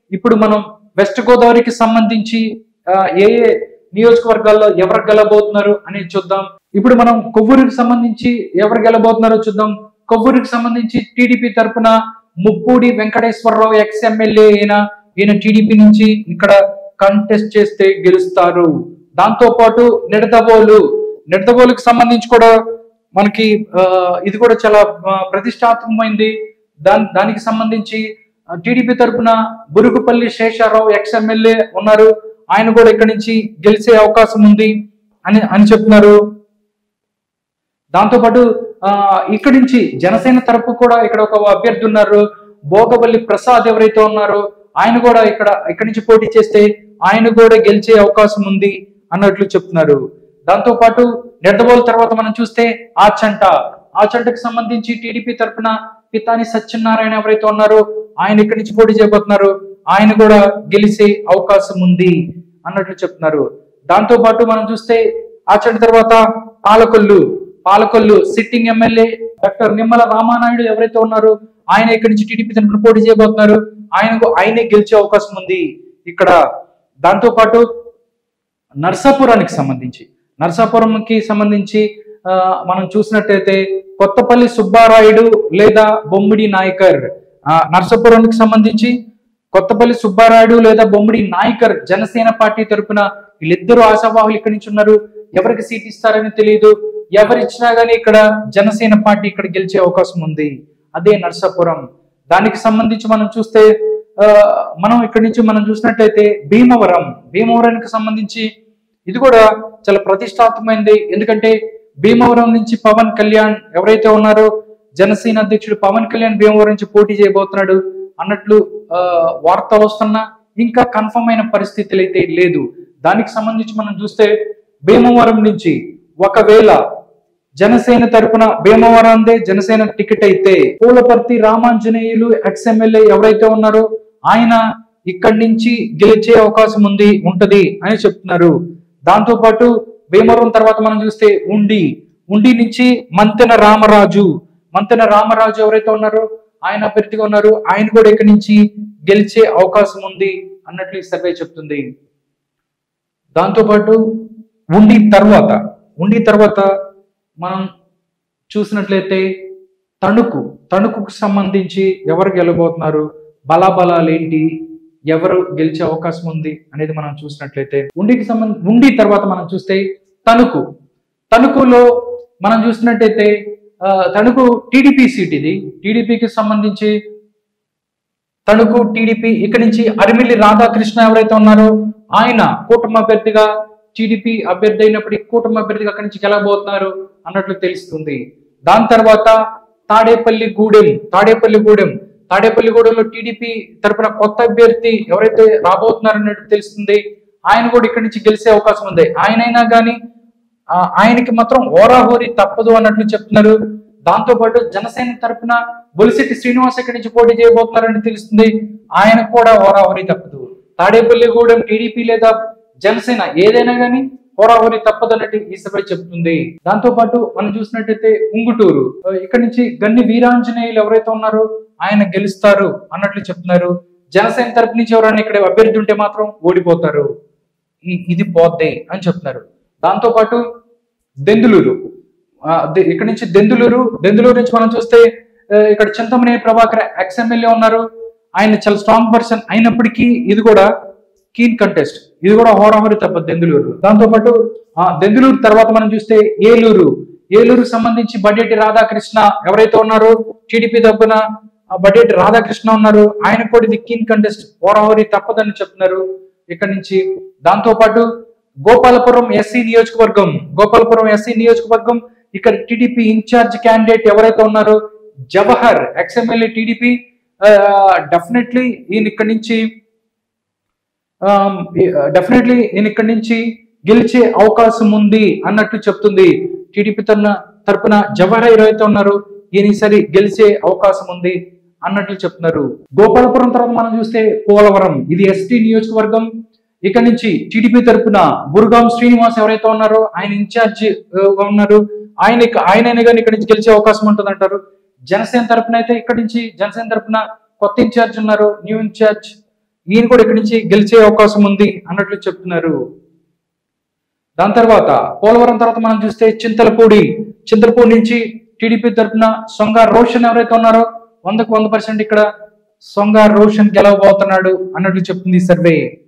ఇప్పుడు మనం వెస్ట్ గోదావరికి సంబంధించి ఏ ఏ నియోజకవర్గాల్లో ఎవరు గెలబోతున్నారు అనేది చూద్దాం. ఇప్పుడు మనం కొవ్వూరుకి సంబంధించి ఎవరు గెలబోతున్నారో చూద్దాం. కొవ్వూరుకి సంబంధించి టీడీపీ తరఫున ముప్పూడి వెంకటేశ్వరరావు ఎక్స్-ఎమ్మెల్యే ఈయన టీడీపీ నుంచి ఇక్కడ కంటెస్ట్ చేస్తే గెలుస్తారు. దాంతో పాటు నిడదవోలుకి సంబంధించి కూడా మనకి ఇది కూడా చాలా ప్రతిష్టాత్మకమైంది. దానికి సంబంధించి టీడీపీ తరఫున బురుగుపల్లి శేషారావు ఎక్స్-ఎమ్మెల్యే ఉన్నారు. ఆయన కూడా ఇక్కడి నుంచి గెలిచే అవకాశం ఉంది అని చెప్తున్నారు. దాంతోపాటు ఇక్కడి నుంచి జనసేన తరపు కూడా ఇక్కడ ఒక అభ్యర్థి ఉన్నారు, భోగవల్లి ప్రసాద్ ఎవరైతే ఉన్నారో ఆయన కూడా ఇక్కడి నుంచి పోటీ చేస్తే ఆయన కూడా గెలిచే అవకాశం ఉంది అన్నట్లు చెప్తున్నారు. దాంతో పాటు నిడదవోలు తర్వాత మనం చూస్తే ఆచంటకు సంబంధించి టీడీపీ తరఫున పితాని సత్యనారాయణ ఎవరైతే ఉన్నారో ఆయన ఇక్కడి నుంచి పోటీ చేయబోతున్నారు. ఆయన కూడా గెలిచే అవకాశం ఉంది అన్నట్లు చెప్తున్నారు. దాంతో పాటు మనం చూస్తే ఆచంట తర్వాత Palakollu sitting MLA doctor Nimmala Ramanaidu ఎవరైతే ఉన్నారో ఆయన ఇక్కడి నుంచి టీడీపీ తరఫున పోటీ చేయబోతున్నారు. ఆయనే గెలిచే అవకాశం ఉంది ఇక్కడ. దాంతో పాటు నర్సాపురంకి సంబంధించి మనం చూసినట్టయితే కొత్తపల్లి సుబ్బారాయుడు లేదా బొమ్మిడి నాయకర్. నర్సాపురానికి సంబంధించి కొత్తపల్లి సుబ్బారాయుడు లేదా బొమ్మిడి నాయకర్ జనసేన పార్టీ తరఫున వీళ్ళిద్దరూ ఆశావాహులు ఇక్కడి నుంచి ఉన్నారు. ఎవరికి సీట్ ఇస్తారని తెలియదు. ఎవరిచ్చినా గానీ ఇక్కడ జనసేన పార్టీ ఇక్కడ గెలిచే అవకాశం ఉంది. అదే నర్సాపురం. దానికి సంబంధించి మనం చూస్తే ఇక్కడి నుంచి మనం చూసినట్లయితే భీమవరానికి సంబంధించి ఇది కూడా చాలా ప్రతిష్టాత్మకమైనది. ఎందుకంటే భీమవరం నుంచి పవన్ కళ్యాణ్ ఎవరైతే ఉన్నారో జనసేన అధ్యక్షుడు పవన్ కళ్యాణ్ భీమవరం నుంచి పోటీ చేయబోతున్నాడు అన్నట్లు వార్తలు వస్తున్నా ఇంకా కన్ఫర్మ్ అయిన పరిస్థితులు అయితే లేదు. దానికి సంబంధించి మనం చూస్తే భీమవరం నుంచి ఒకవేళ జనసేన తరపున భీమవరందే జనసేన టికెట్ అయితే పూలపర్తి రామాంజనేయులు ఎక్స్-ఎమ్మెల్యే ఎవరైతే ఉన్నారో ఆయన ఇక్కడి నుంచి గెలిచే అవకాశం ఉంటది అని చెప్తున్నారు. దాంతో పాటు భీమవరం తర్వాత మనం చూస్తే ఉండి నుంచి మంతెన రామరాజు ఎవరైతే ఉన్నారో ఆయన అభ్యర్థిగా ఉన్నారు. ఆయన కూడా ఇక్కడి నుంచి గెలిచే అవకాశం ఉంది అన్నట్లు ఈ సర్వే చెప్తుంది. దాంతో పాటు ఉండి తర్వాత మనం చూసినట్లయితే తణుకు సంబంధించి ఎవరు గెలబోతున్నారు, బలాబలాలేంటి, ఎవరు గెలిచే అవకాశం ఉంది అనేది మనం చూసినట్లయితే ఉండి తర్వాత మనం చూస్తే తణుకులో మనం చూసినట్టయితే తణుకు టీడీపీ సీట్. ఇది టీడీపీకి సంబంధించి తణుకు టీడీపీ ఇక్కడి నుంచి అరిమిల్లి రాధాకృష్ణ ఎవరైతే ఉన్నారో ఆయన కూటమి అభ్యర్థిగా టీడీపీ అభ్యర్థి అయినప్పటికీ కూటమి అభ్యర్థిగా అక్కడి నుంచి గెలబోతున్నారు అన్నట్లు తెలుస్తుంది. దాని తర్వాత తాడేపల్లిగూడెంలో టీడీపీ తరపున కొత్త అభ్యర్థి ఎవరైతే రాబోతున్నారు అన్నట్టు తెలుస్తుంది. ఆయన కూడా ఇక్కడి నుంచి గెలిచే అవకాశం ఉంది. ఆయనైనా కానీ ఆయనకి మాత్రం ఓరాహోరీ తప్పదు అన్నట్లు చెప్తున్నారు. దాంతో పాటు జనసేన తరపున బొలిశెట్టి శ్రీనివాస్ ఇక్కడి నుంచి పోటీ చేయబోతున్నారని తెలుస్తుంది. ఆయనకు కూడా ఓరాహోరీ తప్పదు. తాడేపల్లిగూడెం టీడీపీ లేదా జనసేన ఏదైనా కానీ హోరాహోరీ తప్పదు అన్నట్టు ఈ సభ చెప్తుంది. దాంతో పాటు మనం చూసినట్టయితే ఉంగుటూరు ఇక్కడి నుంచి గన్ని వీరాంజనేయులు ఎవరైతే ఉన్నారో ఆయన గెలుస్తారు అన్నట్లు చెప్తున్నారు. జనసేన తరపు నుంచి ఎవరైనా ఇక్కడ అభ్యర్థి ఉంటే మాత్రం ఓడిపోతారు, ఇది పోద్ది అని చెప్తున్నారు. దాంతో పాటు దెందులూరు ఇక్కడి నుంచి దెందులూరు నుంచి మనం చూస్తే ఇక్కడ చింతమనేని ప్రభాకర్ ఎక్స్-ఎమ్మెల్యే ఉన్నారు. ఆయన చాలా స్ట్రాంగ్ పర్సన్ అయినప్పటికీ ఇది కూడా కీన్ కంటెస్ట్, ఇది కూడా హోరాహోరీ తప్పదు దెందులూరు. దాంతో పాటు దెందులూరు తర్వాత మనం చూస్తే ఏలూరు సంబంధించి బడ్డెట్టి రాధాకృష్ణ ఎవరైతే ఉన్నారో టీడీపీ తరపున బడ్డెట్టి రాధాకృష్ణ ఉన్నారు. ఆయన కూడా ఇది కీన్ కంటెస్ట్, హోరాహోరీ తప్పదని చెప్తున్నారు ఇక్కడి నుంచి. దాంతో పాటు గోపాలపురం ఎస్సీ నియోజకవర్గం ఇక్కడ టీడీపీ ఇన్ఛార్జ్ క్యాండిడేట్ ఎవరైతే ఉన్నారో జవహర్ ఎక్స్-ఎమ్మెల్యే టీడీపీ డెఫినెట్లీ ఈయన ఇక్కడి నుంచి గెలిచే అవకాశం ఉంది అన్నట్టు చెప్తుంది. టీడీపీ తరపున జవహర్ ఎవరైతే ఉన్నారో ఈయన ఈసారి గెలిచే అవకాశం ఉంది అన్నట్లు చెప్తున్నారు. గోపాలపురం తర్వాత మనం చూస్తే పోలవరం, ఇది ఎస్టీ నియోజకవర్గం. ఇక్కడ నుంచి టీడీపీ తరపున బురుగాం శ్రీనివాస్ ఎవరైతే ఉన్నారో ఆయన ఇన్ఛార్జ్ ఉన్నారు. ఆయన కానీ ఇక్కడ నుంచి గెలిచే అవకాశం ఉంటుంది అంటారు. జనసేన తరపున అయితే ఇక్కడి నుంచి జనసేన తరపున కొత్త ఇన్ఛార్జ్ ఉన్నారు, న్యూ ఇన్ఛార్జ్ ఈయన కూడా ఇక్కడి నుంచి గెలిచే అవకాశం ఉంది అన్నట్లు చెప్తున్నారు. దాని తర్వాత పోలవరం తర్వాత మనం చూస్తే చింతలపూడి నుంచి టీడీపీ తరఫున సొంగ రోషన్ ఎవరైతే ఉన్నారో 100% ఇక్కడ సొంగ రోషన్ గెలవబోతున్నాడు అన్నట్లు చెప్తుంది సర్వే.